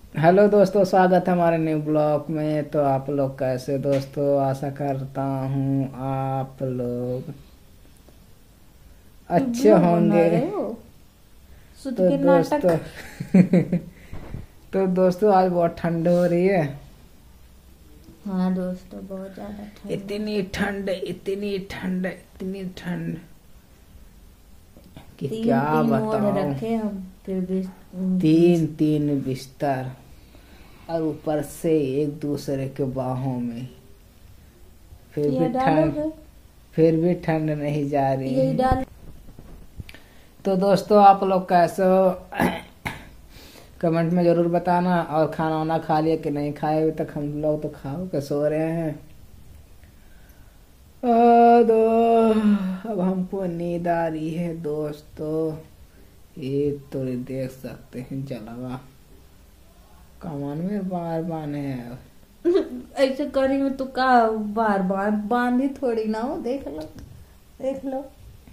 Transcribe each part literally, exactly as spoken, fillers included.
Hello दोस्तों, स्वागत है हमारे न्यू ब्लॉग में। तो आप लोग कैसे दोस्तों? आशा करता हूँ आप लोग क्यों अच्छे ब्लॉग बना होंगे। रहे हो? सुध तो के नाटक। दोस्तों तो दोस्तों आज बहुत ठंड हो रही है। हाँ दोस्तों, बहुत ज्यादा ठंड है। इतनी ठंड, इतनी ठंड, इतनी ठंड कि तीन क्या तीन ओढ़ बताऊं। रखे हम फिर भी। तीन तीन बिस्तर और ऊपर से एक दूसरे के बाहों में, फिर भी ये ठंड, डालोगे? फिर भी ठंड नहीं जा रही यही है। डाल। तो दोस्तों आप लोग कैसे हो? कमेंट में जरूर बताना। और खाना वाना खा लिया कि नहीं खाए? अभी तक हम लोग तो खाओ के सो रहे हैं। आ, दो अब हमको नींद आ रही है दोस्तों। ये तो देख सकते हैं जलवा कमान में बार बाने है। ऐसे करी में तो का बार बार बांधी थोड़ी ना हो। देख लो, देख लो।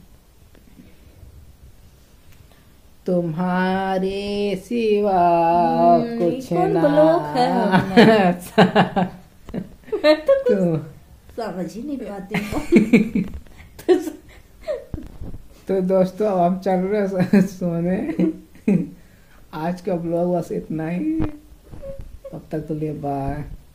तुम्हारे सिवा हम्म, ये कुछ कौन ना। ब्लॉक है हमने? मैं तो कुछ तो समझ ही नहीं पाती हूँ। तो तो दोस्तों अब हम चल रहे हैं सोने। आज का ब्लॉग बस इतना ही। तब तक तो लिए बाय।